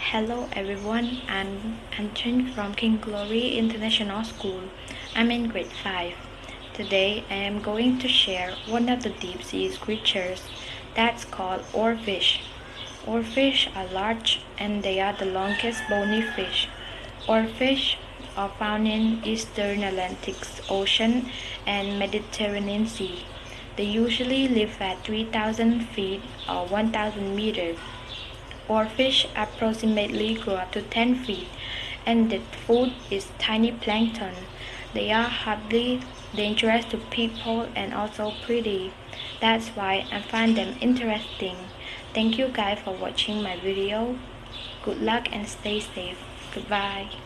Hello everyone, I'm Antrin from King Glory International School. I'm in grade 5. Today I am going to share one of the deep sea creatures that's called oarfish. Oarfish are large and they are the longest bony fish. Oarfish are found in eastern Atlantic Ocean and Mediterranean Sea. They usually live at 3,000 feet or 1,000 meters. Oarfish approximately grow up to 10 feet, and their food is tiny plankton. They are hardly dangerous to people and also pretty. That's why I find them interesting. Thank you guys for watching my video. Good luck and stay safe. Goodbye.